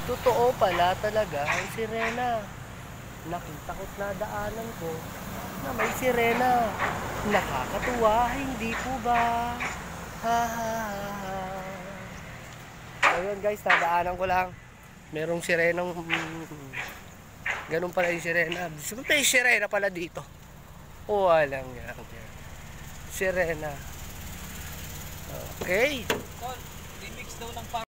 Totoo pala talaga ang sirena. Nakita ko't nadaanan ko na may sirena. Nakakatuwa, hindi po ba? Ha ha ha. Ayun guys, nadaanan ko lang. Merong sirenang ganun pala yung sirena. May sirena pala dito. Walang yan. Sirena. Okay. Tol, remix daw ng